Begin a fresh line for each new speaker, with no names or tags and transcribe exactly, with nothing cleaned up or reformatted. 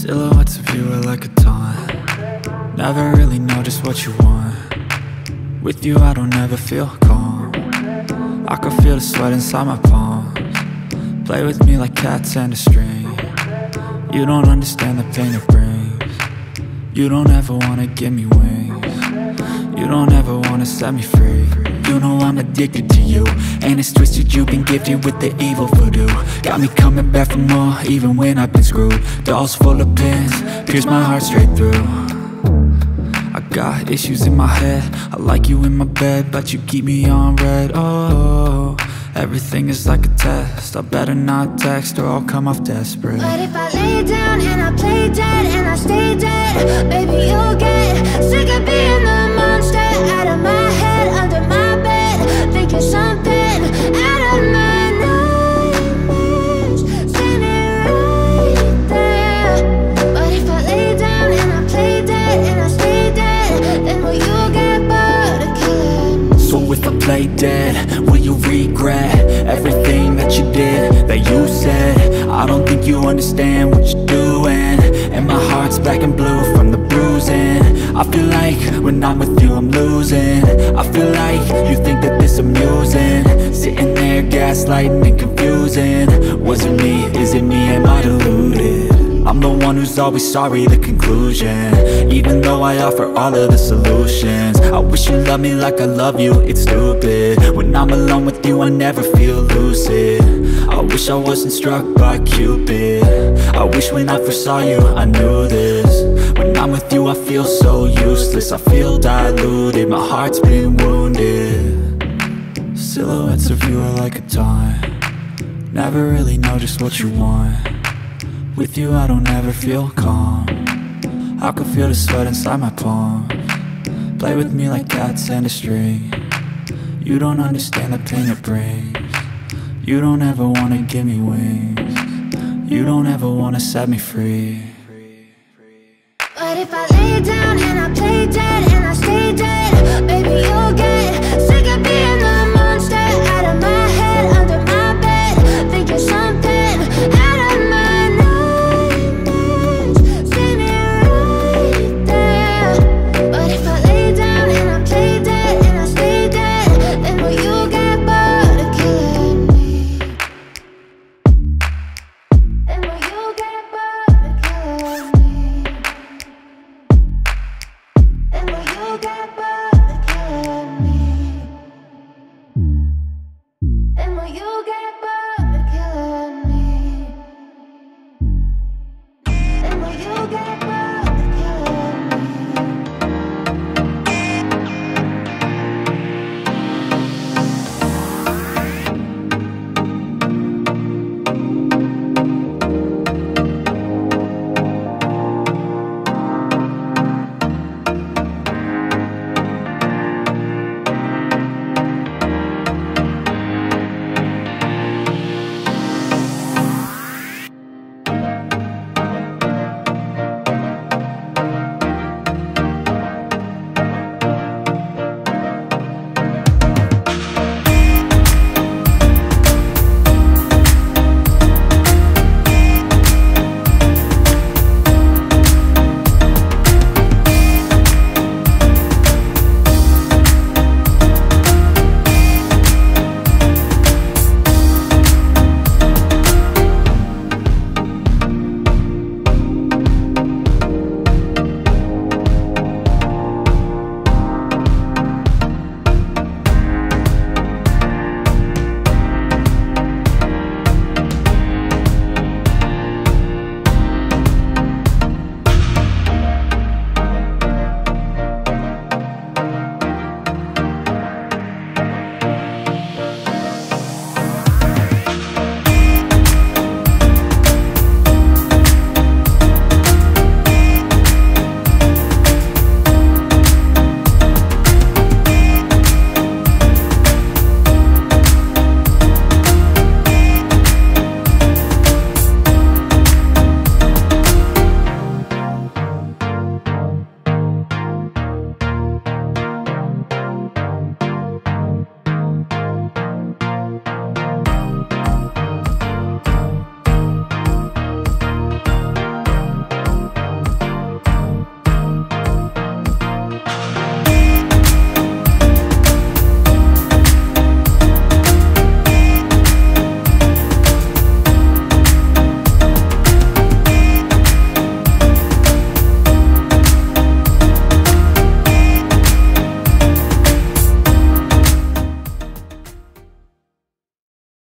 Silhouettes of you are like a taunt. Never really know just what you want. With you I don't ever feel calm. I can feel the sweat inside my palms. Play with me like cats and a string. You don't understand the pain it brings. You don't ever wanna give me wings. You don't ever wanna set me free. You know I'm addicted to you, and it's twisted, you've been gifted with the evil voodoo. Got me coming back for more, even when I've been screwed. Dolls full of pins, pierce my heart straight through. I got issues in my head, I like you in my bed, but you keep me on red. Oh, everything is like a test, I better not text or I'll come off desperate.
But if I lay down and I play dead and I stay dead, baby you'll get sick of being the monster out of my head, under my bed, thinking something out of my nightmares, standing right there. But if I lay down and I play dead and I stay dead, then will you get bored of killing me?
So if I play dead, will you regret everything that you did, that you said? I don't think you understand what you're doing, and my heart's black and blue from the bruising. I feel like when I'm with you I'm losing. I feel like you think that this amusing, sitting there gaslighting and confusing. Was it me? Is it me? Am I deluded? I'm the one who's always sorry, the conclusion, even though I offer all of the solutions. I wish you loved me like I love you, it's stupid. When I'm alone with you I never feel lucid. I wish I wasn't struck by Cupid. I wish when I first saw you I knew this. When I'm with you I feel so useless, I feel diluted, my heart's been wounded. Silhouettes of you are like a taunt. Never really know just what you want. With you I don't ever feel calm. I can feel the sweat inside my palms. Play with me like cats and a string. You don't understand the pain it brings. You don't ever wanna give me wings. You don't ever wanna set me free.
But if I lay down and I play dead and I stay dead, baby you'll get sick of being the monster out of my head, under my bed, thinking something out of my nightmares, standing right there. But if I lay down and I play dead and I stay dead, then will you get bored of killing me? Then will you get bored of killing me? Then will you get bored of killing me? Then will you get bored of killing me? Then will you get